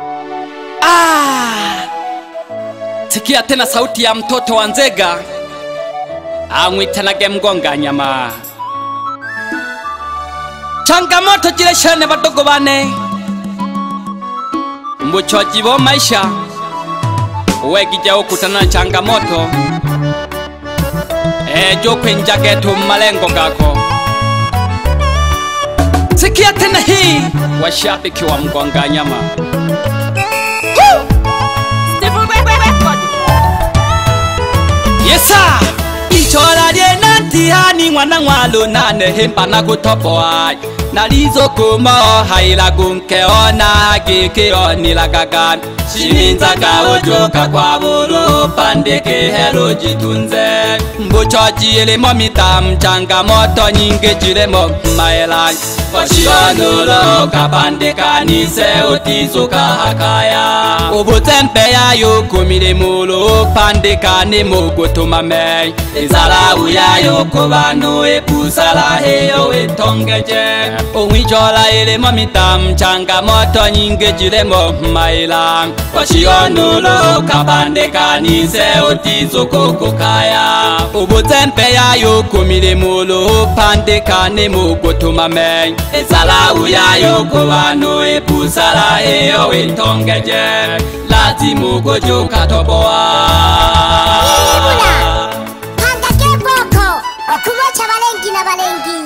Sikia tena sauti ya mtoto wa Nzega amwitanage mgonga nyama. Changamoto jireshane badogo bane mbuchoji bo maisha wegija ukutana na changamoto jo kwenjage tu malengo gako. Sikia tena hii washabiki wa mgonga nyama. Yesa ichora liena ntihani mwana mwalo nane hempa na kutopoa nalizo kuma haila gunkeona gikeoni lagagan shininzaga ojoka kwa buru pandeke hero jitunze mbuchoji elimo mitam changamoto nyingi jiremo maelai Washionolo kapandeka nise utizuka hakaya Ubutempe ya yuku milimulo pandeka ni mugu tumame Izala uya yuku banu epusala heyo etongeje Uwijola ile mamitam changamoto nyingi jiremo maila Washionolo kapandeka nise utizuka kukaya Ubutempe ya yuku milimulo pandeka ni mugu tumame Ezala uya yuko banu epusala heyo etongeje Lazimu gojuka toboa Panda keboko okubocha balengi na balengi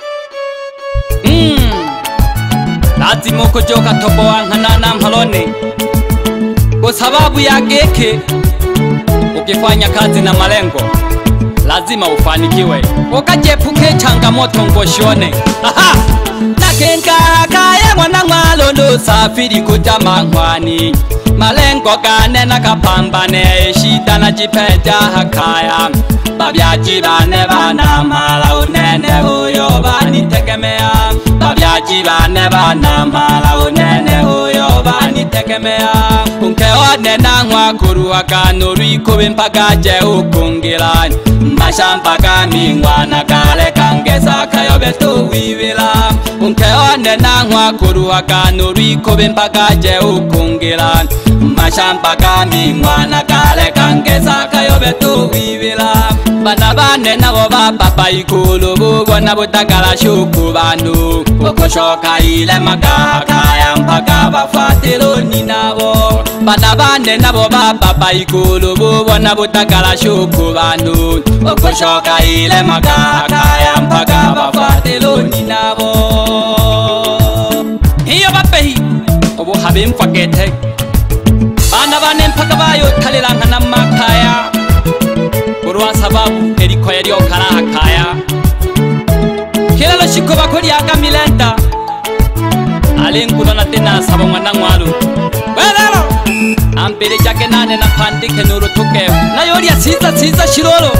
Lazimu gojuka toboa nkanana mhalone Kwa sababu ya geke ukifanya kazi na malengo lazima ufanikiwe ukajepuke changamoto ngoshone. Aha! Nakenga kaya mwana mwalondo safiri kutama nkwani malengo gane na kapambane shida na jipeja hakaya babyaji bane bana mala unene huyo bani tegemea babyaji bane bana mala unene huyo bani tegemea unkeone na mwakuru akanuru ikobe mpaka je ukungira mashamba kamingwa na kale kangeza kayobe tuwibila unkeone na mwakuru akanuru ikobe mpaka je ukungira mashamba kamingwa na kale kangeza kayobe tuwibila bana bane nabo bapapa ikulu bubona butagala shuku banu okoshoka ile magakaya mpaka bafatiloni nabo bana bane nabo bapapa ikulu bubona butagala shuku banu okoshoka ile magakaya mpaka bafatiloni nabo hiyo bapehi obo habe mfakete bana bane mpaka bayo talilanga na makaya Kurwa sababu eriko yari okara hakaya Kila lo shiko bakori aka milenta Alenguno na tena sabo mwana ngwalu Welelo Ambele jake nane na pandike nuru tuke Na yori ya siza shirolo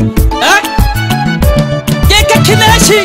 Yeke kineshi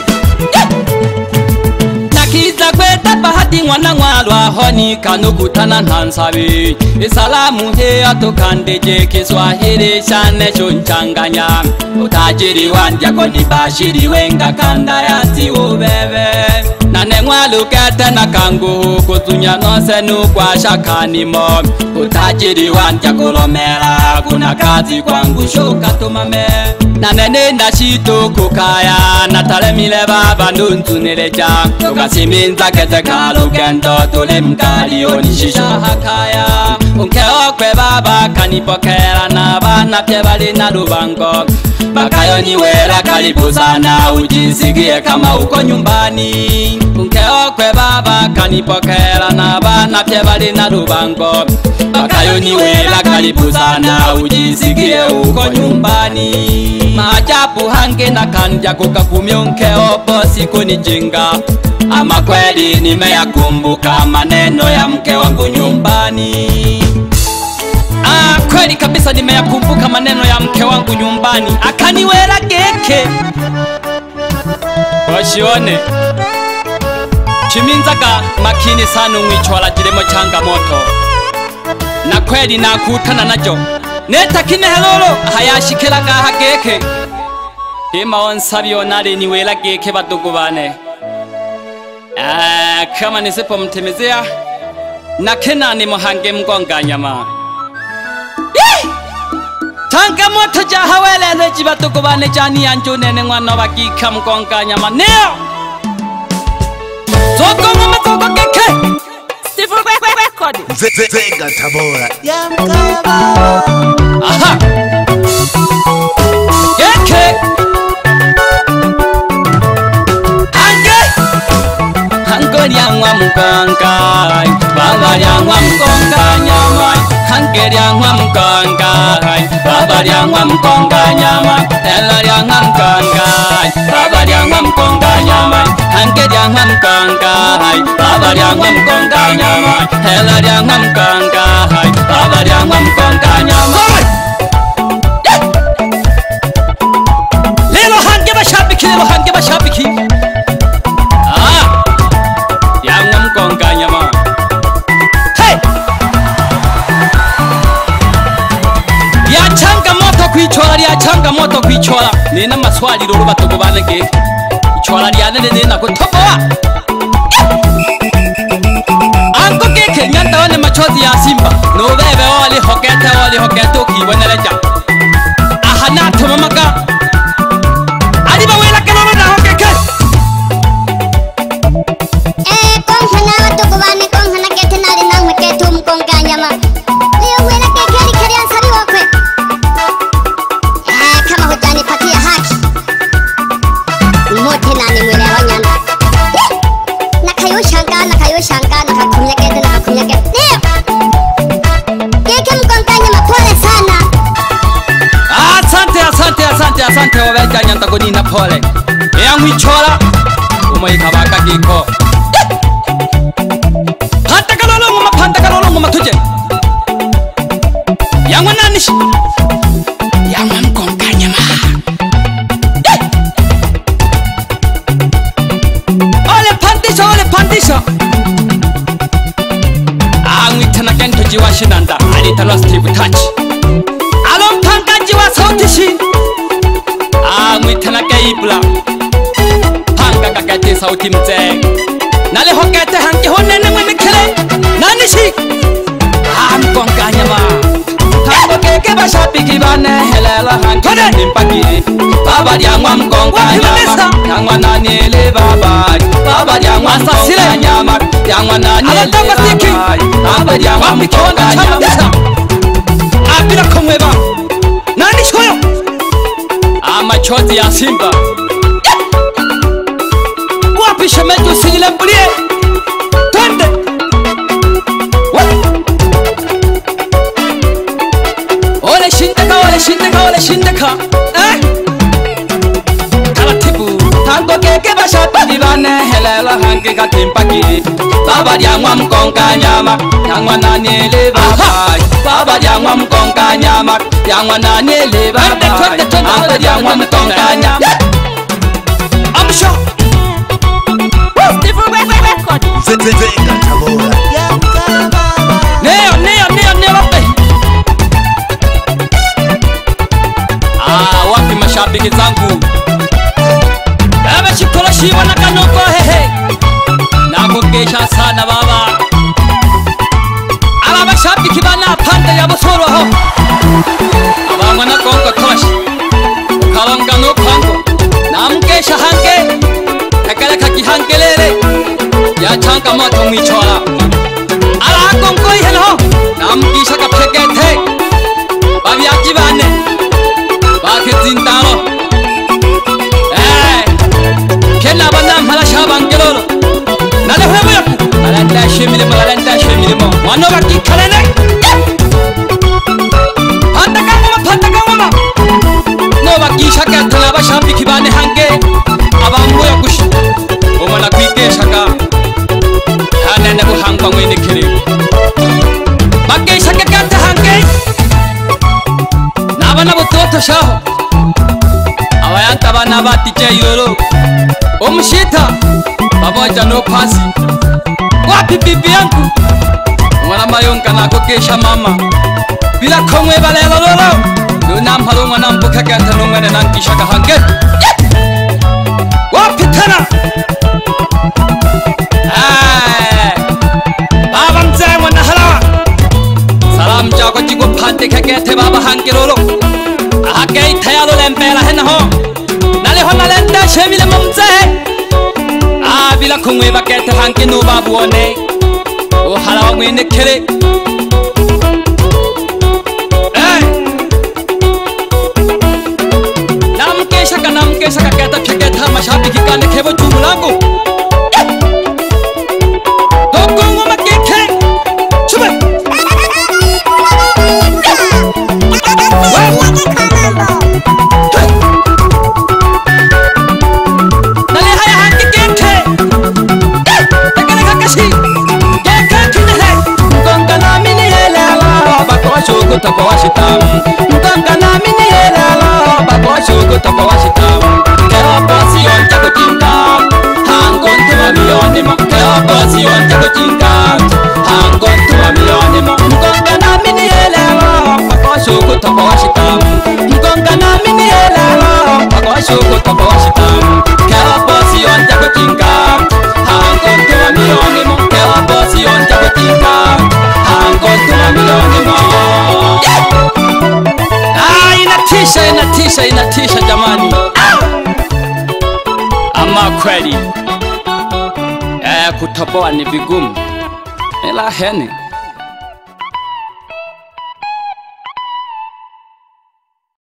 Nakiza kweta bahati mwana ngwalu Ahoni kanukutana ntansabi Isalamu hea tukandeje Kiswahili shane shunchanganya Utajiri wandya koni bashiri wenga kanda ya siwo bebe Nane ngwalu kete na kangu Kutunya nose nukwa shakanimo Utajiri wandya kulomela Kuna kazi kwangu shuka tumame Nane nenda shito kukaya Natale mile baba nunzunileja Tukasiminza kete kalugendo Tule mkali onishisha hakaya Unkeokwe baba kanipokera na bana pye bali na lubango Bakayo niwela karibu sana ujisikie kama uko nyumbani Unkeokwe baba kanipokera na bana pye bali na lubango Bakayo niwela karibu sana ujisikie uko nyumbani Maajabu hange na kanja kukakumyo unkeopo siku ni jinga Ama kweli nimeyakumbuka maneno ya mke wangu nyumbani Kweli kabisa nimeyakumbuka maneno ya mke wangu nyumbani Akaniwela geke Washione Chiminzaga makini sana umwichwala jiremo changamoto Na kweli nakutana najo Neta kine helolo hayashikelaga hageke Hima onsabi onale niwela geke badugu bane Kama nisipo mtemezea na Kenani Mohange Mkonganyama. Tanka moto jahawele ne jibato kubane jani anjo nene ngwana bakika Mkonganyama neo. Soko ngoma soko keke. Sifu record. Zega Tabora. Yamkaba. Aha. Keke. Hangeriangwa Mkongai, Babariangwa Mkonganyama. Hangeriangwa Mkongai, Babariangwa Mkonganyama. Elariangwa Mkongai, Babariangwa Mkonganyama. Hangeriangwa Mkongai, Babariangwa Mkonganyama. Elariangwa Mkongai, Babariangwa Mkonganyama. Lelo hange bashabiki, lelo hange bashabiki. Mkonganyama. Hey! Ya changamoto kuichora, ya changamoto kuichora. Nina maswali lolo batogo banege. Ichora liane nina kutoboa. Anko keke nyanda wane machozi ya simba. No bebe wali hokete ukiweneleja. Ahana tumamaka. Aliba wela kelolo na hokeke. Mkonganyama leo wena kekeli kali ansari wakwe kama hutanipatia haki mote nani mwele wanyana nakayoshanga nakakumya kete leo keke Mkonganyama pole sana. Asante wabeja nyanda gonina pole yangu ichola umoyikabaka giko Pantakalolongo matuje Yangwa nanish Yangwa Mkonganyama. Ole pandisha Angwitana kento jiwa shinanda Alitana Steve Touch Alon panga jiwa sautishi Angwitana keibla Panga kakete sauti mze Nale hokete hanki honene mwemekele Nanishi Mkonganyama. Tango keke bashabiki bane helela hanki nimpaki. Baba diangwa Mkonganyama. Yangwa nanyele baba. Baba diangwa Mkonganyama. Yangwa nanyele baba. Baba diangwa Mkonganyama. Abira kumweba Nani shoyo Amachozi ya simba Wapi shemeju sinile mbulie Twende Ole shindeka Karatibu Tango keke bashabiki bane helela hanki katimpaki. Baba diangwa Mkonganyama. Yangwa nanyele baba. Baba diangwa Mkonganyama. Yangwa nanyele baba. Baba diangwa Mkonganyama. I'm sure Steve record. Zega Tabora. Yamkaba. Neo wape wapi mashabiki zangu Baba shikola shiwa na kanoko hehe Nakugesha sana baba Aba mashabiki bana pande ya busoro ho Abangwa na kongo tosh Kalonga no kongo Namgesha hange Kakala kaki hangelele Ya chanka moto mwichola Ala kongo ihelo Namgisha kapekete Babi akibane Bakizindalo Kena bana mhala shabangelolo Nale hwebo yaku Alanda shemilimo Wano baki kalene Pantaka No baki shaka tala bashabiki bane hange Abambo yakushi Omana kwike shaka Hanene buhangwa mwene kere Baki shaka kata hange Nabana butoto shaho Abayanta bana batije yoro Omushita Baboja no pasi Wapi bibi yangu Mwana mayonga nako kesha mama Bila kongwe balelo lolo Nuna mpalo mwana mpoka gata nungwene nankisha kahange Wapi tena Baba mzee kirolo ahake thayalo lempela henho nale hona lenda shemile mumze bila khungwe bakete hankinu babuone o halawa ngene khere namke shaka keta pheketha mashabi kikane khebo jumulangu dokongo makekhe chube nale haya hanki kekhe takane kakashi kekhe kine ngongana mini helala bakoshuko tapawashitam ngongana mini helala bakoshuko tapawashitam kero pasiyon chako chinta hangon tuwa milioni mo kero pasiyon chako chinta hangon tuwa milioni mo ngongana mini helala bakoshuko tapawashitam ngongana mini helala bakoshuko tapawashitam kero pasiyon chako chinta hangon tuwa milioni mo kero pasiyon chako chinta hangon tuwa milioni mo inatisha jamani ama kweli kutoboa ni vigumu ila hene